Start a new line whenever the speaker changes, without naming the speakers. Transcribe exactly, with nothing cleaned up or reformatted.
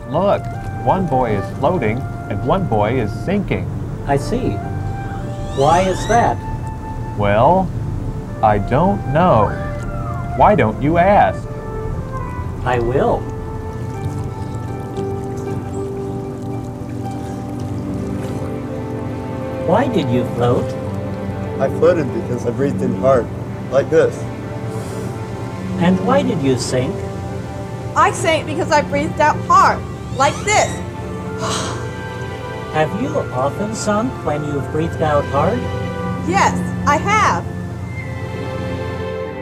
Look, one boy is floating and one boy is sinking.
I see. Why is that?
Well, I don't know. Why don't you ask?
I will. Why did you float?
I floated because I breathed in hard, like this.
And why did you sink?
I sank because I breathed out hard, like this.
Have you often sunk when you've breathed out hard?
Yes, I have.